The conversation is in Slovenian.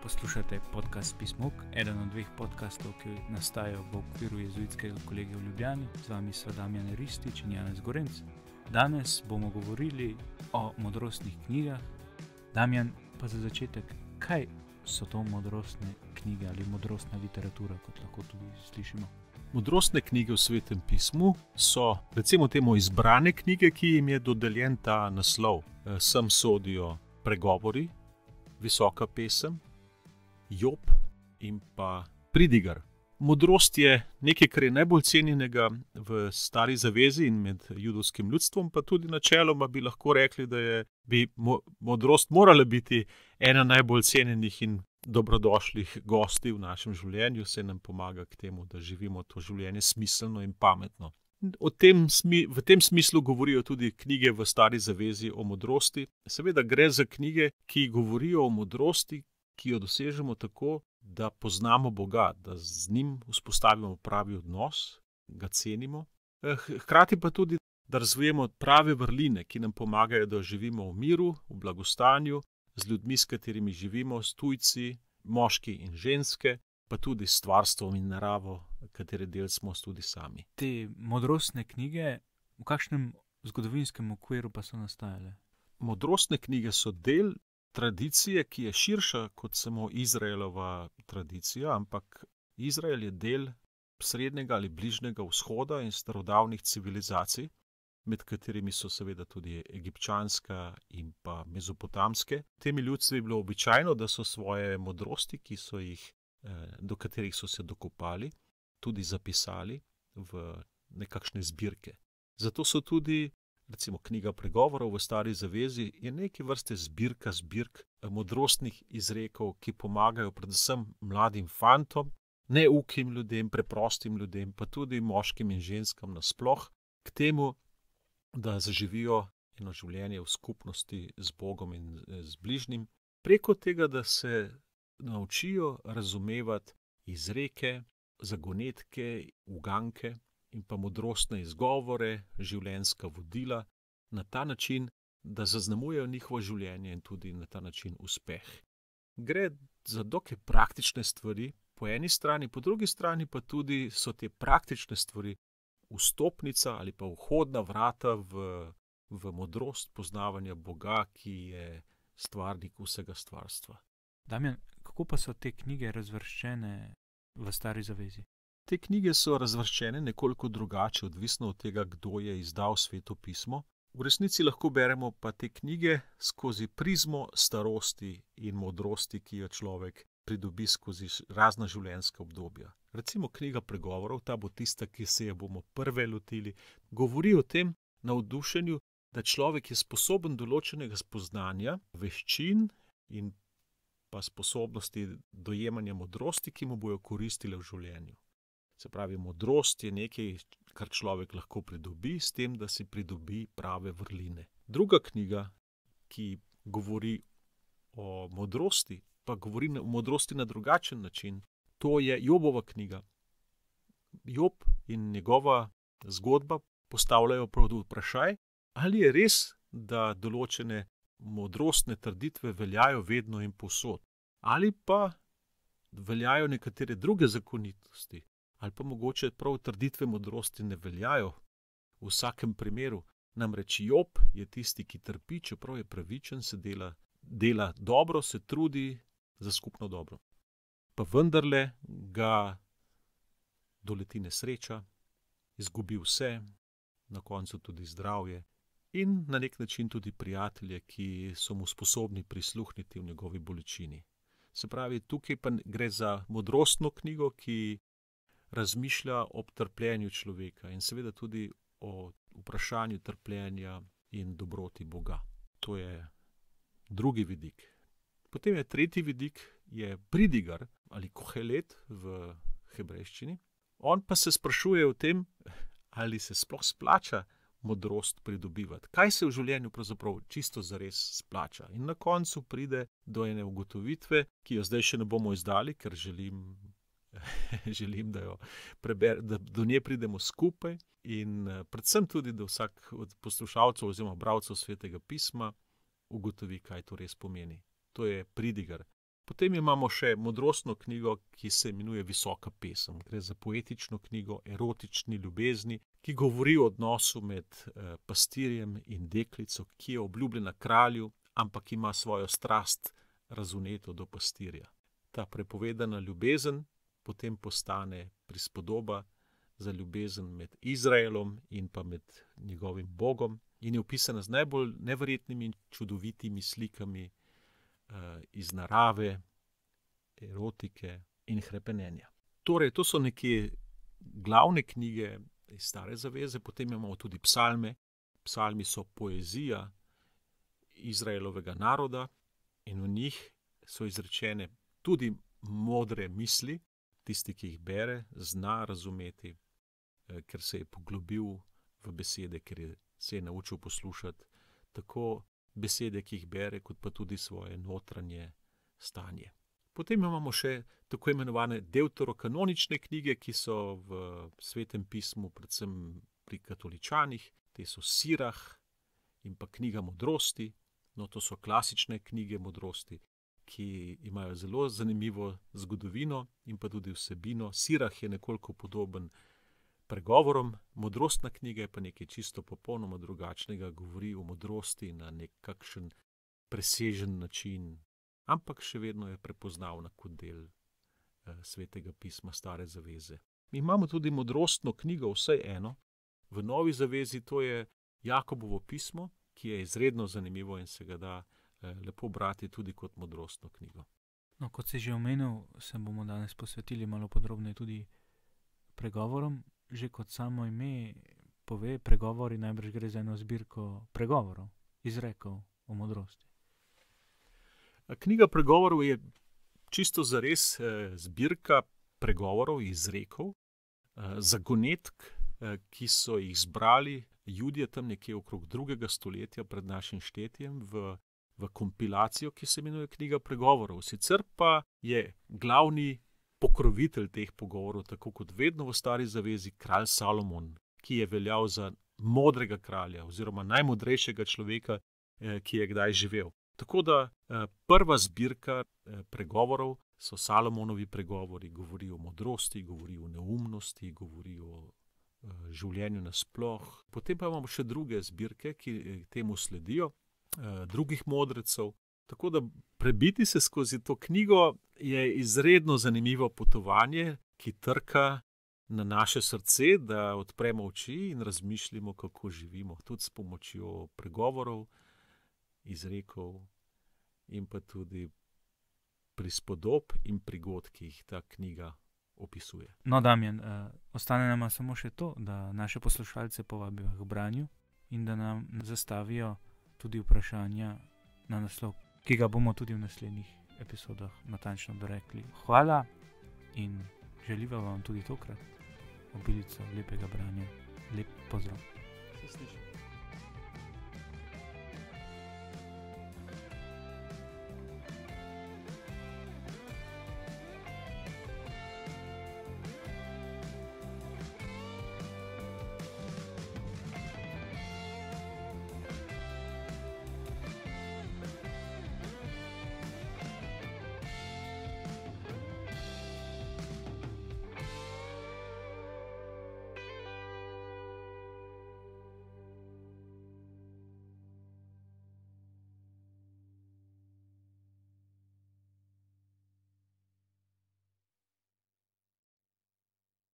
Poslušate podcast Pismok, eden od dveh podcastov, ki nastajajo v okviru jezuitskega kolegija v Ljubljani. Z vami so Damjan Ristič in Janez Gorenc. Danes bomo govorili o modrostnih knjigah. Damjan, pa za začetek, kaj so to modrostne knjige ali modrostna literatura, kot lahko tudi slišimo? Modrostne knjige v Svetem pismu so, recimo temu, izbrane knjige, ki jim je dodeljen ta naslov. Sem sodijo Pregovori, Visoka pesem, Job in pa Pridigar. Modrost je nekaj, kar je najbolj cenjenega v Stari zavezi in med judovskim ljudstvom, pa tudi načeloma bi lahko rekli, da bi modrost morala biti ena najbolj cenjenih in dobrodošlih gosti v našem življenju, saj nam pomaga k temu, da živimo to življenje smiselno in pametno. V tem smislu govorijo tudi knjige v Stari zavezi o modrosti. Seveda gre za knjige, ki govorijo o modrosti, ki jo dosežemo tako, da poznamo Boga, da z njim vzpostavimo pravi odnos, ga cenimo. Hkrati pa tudi, da razvijemo prave vrline, ki nam pomagajo, da živimo v miru, v blagostanju, z ljudmi, s katerimi živimo, s tujci, moški in ženske, pa tudi s stvarstvom in naravo, katere del smo tudi sami. Te modrostne knjige, v kakšnem zgodovinskem okviru pa so nastajale? Modrostne knjige so del tradicije, ki je širša kot samo Izraelova tradicija, ampak Izrael je del srednjega ali bližnjega vzhoda in starodavnih civilizacij, med katerimi so seveda tudi egipčanska in pa mezopotamske. Temi ljudstvi je bilo običajno, da so svoje modrosti, do katerih so se dokopali, tudi zapisali v nekakšne zbirke. Zato so tudi, recimo, knjiga Pregovorov v Stari zavezi je neke vrste zbirk modrostnih izrekov, ki pomagajo predvsem mladim fantom, neukim ljudem, preprostim ljudem, pa tudi moškim in ženskam nasploh, k temu, da zaživijo eno življenje v skupnosti z Bogom in z bližnjim, preko tega, da se naučijo razumevati izreke, zagonetke, uganke in pa modrostne izgovore, življenjska vodila, na ta način, da zaznamujejo njihovo življenje in tudi na ta način uspeh. Gre za dokaj praktične stvari po eni strani, po drugi strani pa tudi so te praktične stvari vstopnica ali pa vhodna vrata v modrost poznavanja Boga, ki je stvarnik vsega stvarstva. Damjan, kako pa so te knjige razvrščene v Stari zavezi? Te knjige so razvrščene nekoliko drugače, odvisno od tega, kdo je izdal Sveto pismo. V resnici lahko beremo pa te knjige skozi prizmo starosti in modrosti, ki jo človek pridobi skozi razna življenjska obdobja. Recimo knjiga Pregovorov, ta bo tista, ki se je bomo prve lotili, govori o tem navdušenju, da človek je sposoben določenega spoznanja, veščin in pa sposobnosti dojemanja modrosti, ki mu bojo koristile v življenju. Se pravi, modrost je nekaj, kar človek lahko pridobi s tem, da si pridobi prave vrline. Druga knjiga, ki govori o modrosti, pa govori o modrosti na drugačen način, to je Jobova knjiga. Job in njegova zgodba postavljajo prav vprašaj, ali je res, da določene modrostne trditve veljajo vedno in povsod, ali pa veljajo nekatere druge zakonitosti, ali pa mogoče prav trditve modrosti ne veljajo v vsakem primeru. Namreč Job je tisti, ki trpi, čeprav je pravičen, se dela dobro, se trudi za skupno dobro. Pa vendarle ga doleti nesreča, izgubi vse, na koncu tudi zdravje in na nek način tudi prijatelje, ki so mu sposobni prisluhniti v njegovi bolečini. Se pravi, tukaj pa gre za modrostno knjigo, ki razmišlja o trpljenju človeka in seveda tudi o vprašanju trpljenja in dobroti Boga. To je drugi vidik. Potem je tretji vidik, je Pridigar ali Kohelet v hebrejščini. On pa se sprašuje o tem, ali se sploh splača modrost pridobivati. Kaj se v življenju pravzaprav čisto zares splača? In na koncu pride do ene ugotovitve, ki jo zdaj še ne bomo izdali, ker želim, da do nje pridemo skupaj in predvsem tudi, da vsak od poslušalcev oziroma bralcev Svetega pisma ugotovi, kaj to res pomeni. To je Pridigar. Potem imamo še modrostno knjigo, ki se imenuje Visoka pesem. Gre za poetično knjigo, erotični ljubezni, ki govori o odnosu med pastirjem in deklico, ki je obljubljena kralju, ampak ima svojo strast razuneto do pastirja. Ta prepovedana ljubezen potem postane prispodoba za ljubezen med Izraelom in pa med njegovim Bogom in je opisana z najbolj neverjetnimi in čudovitimi slikami iz narave, erotike in hrepenenja. Torej, to so neke glavne knjige iz Stare zaveze, potem imamo tudi psalme. Psalmi so poezija Izraelovega naroda in v njih so izrečene tudi modre misli, tisti, ki jih bere, zna razumeti, ker se je poglobil v besede, ker se je naučil poslušati tako besede, ki jih bere, kot pa tudi svoje notranje stanje. Potem imamo še tako imenovane deuterokanonične knjige, ki so v Svetem pismu, predvsem pri katoličanih. Te so Sirah in pa knjiga modrosti. No, to so klasične knjige modrosti, ki imajo zelo zanimivo zgodovino in pa tudi vsebino. Sirah je nekoliko podoben pregovorom, modrostna knjiga je pa nekaj čisto popolnoma drugačnega, govori o modrosti na nekakšen presežen način, ampak še vedno je prepoznavna kot del Svetega pisma Stare zaveze. Mi imamo tudi modrostno knjigo, vsaj eno, v Novi zavezi, to je Jakobovo pismo, ki je izredno zanimivo in se ga da lepo brati tudi kot modrostno knjigo. No, kot si že omenil, se bomo danes posvetili malo podrobneje tudi pregovorom. Že kot samo ime pove, pregovori, najbrž gre za eno zbirko pregovorov, izrekov o modrosti. Knjiga pregovorov je čisto zares zbirka pregovorov, izrekov, zagonetk, ki so jih zbrali Judje tam nekje okrog 2. stoletja pred našim štetjem v kompilacijo, ki se imenuje Knjiga pregovorov. Sicer pa je glavni pokrovitelj teh pogovorov, tako kot vedno v Stari zavezi, kralj Salomon, ki je veljal za modrega kralja oziroma najmodrejšega človeka, ki je kdaj živel. Tako da prva zbirka pregovorov so Salomonovi pregovori, govori o modrosti, govori o neumnosti, govori o življenju nasploh. Potem pa imamo še druge zbirke, ki temu sledijo, drugih modrecev. Tako da prebiti se skozi to knjigo je izredno zanimivo potovanje, ki trka na naše srce, da odpremo oči in razmišljamo, kako živimo, tudi s pomočjo pregovorov, izrekov in pa tudi prispodob in prigod, ki jih ta knjiga opisuje. No, Damjan, ostane nama samo še to, da naše poslušalce povabijo k branju in da nam zastavijo tudi vprašanja na naslov, ki ga bomo tudi v naslednjih epizodah natančno dorekli. Hvala in želiva vam tudi tokrat obilico lepega branja. Lep pozdrav. Se sliši.